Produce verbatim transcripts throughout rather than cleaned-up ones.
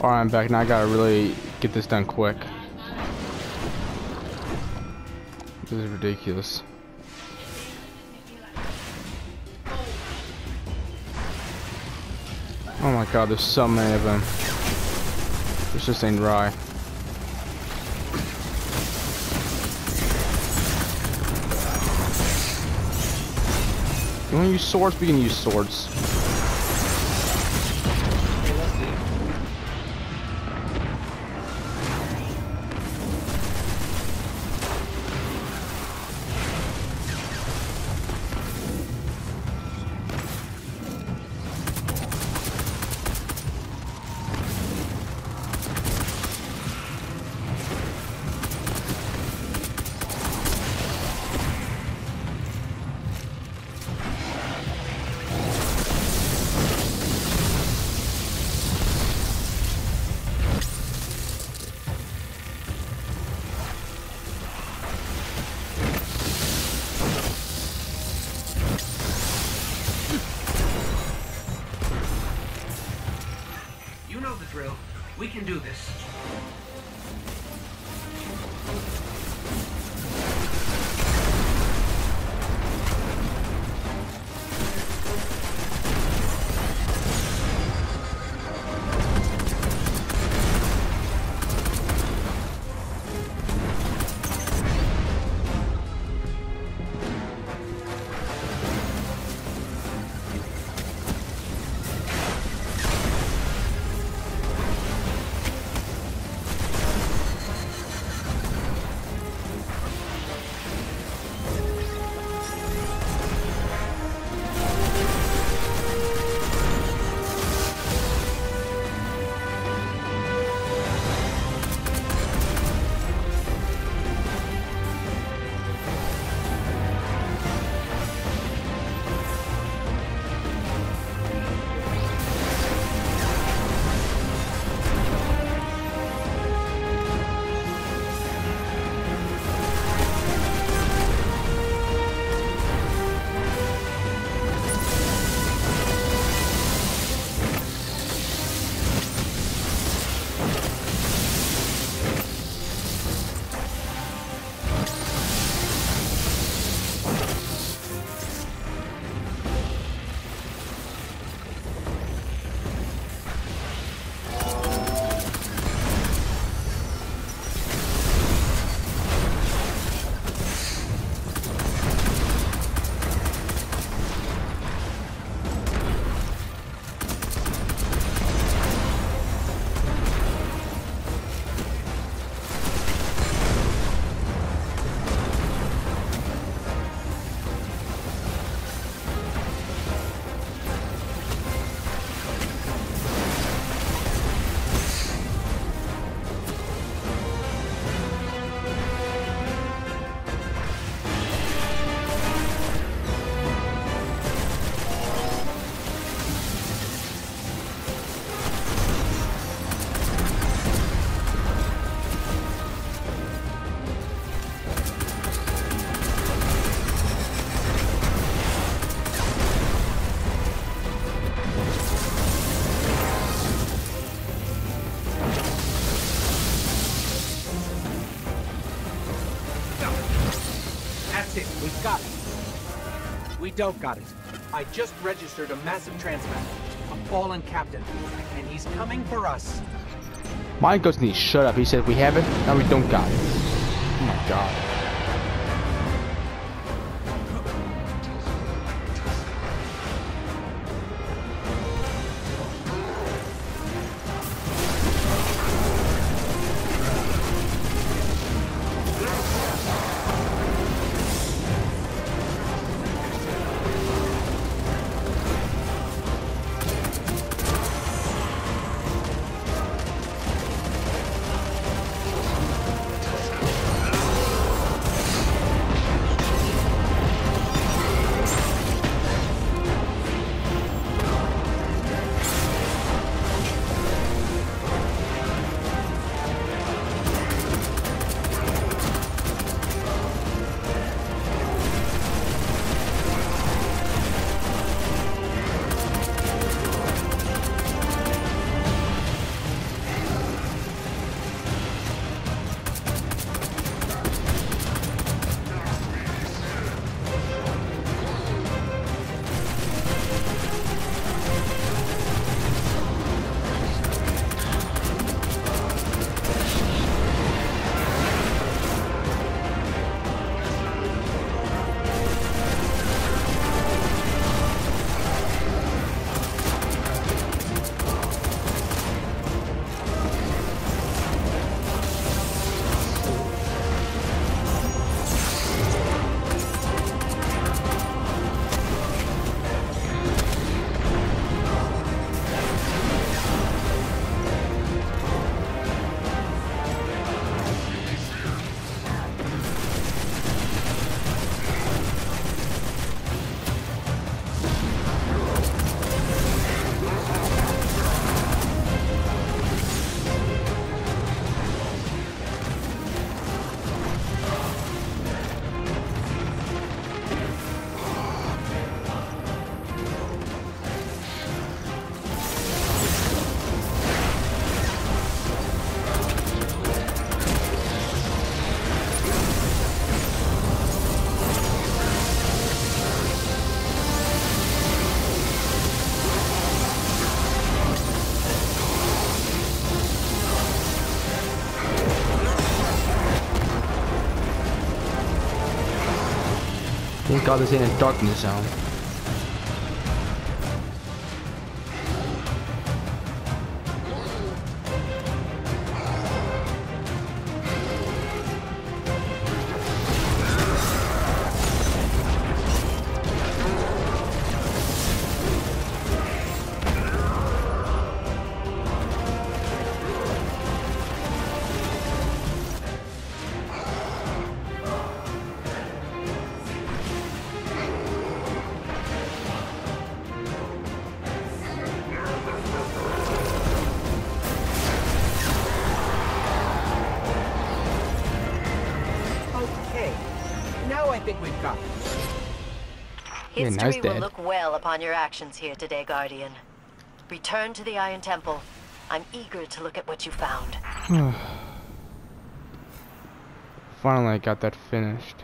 Alright, I'm back. Now I gotta really get this done quick. This is ridiculous. Oh my god, there's so many of them. This just ain't right. You wanna use swords? We can use swords. We can do this. We've got it. We don't got it. I just registered a massive transmat. A fallen captain. And he's coming for us. My ghost needs to shut up. He said we have it, now we don't got it. Oh my god. Thank God this ain't a darkness zone. I think we've got it. Yeah, History nice, will Dad. look well upon your actions here today, Guardian. Return to the Iron Temple. I'm eager to look at what you found. Finally, I got that finished.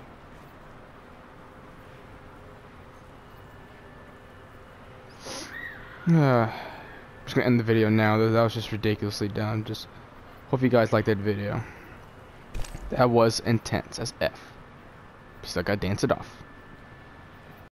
Uh, I'm just gonna end the video now. That was just ridiculously dumb. Just hope you guys liked that video. That was intense as F. So I gotta dance it off.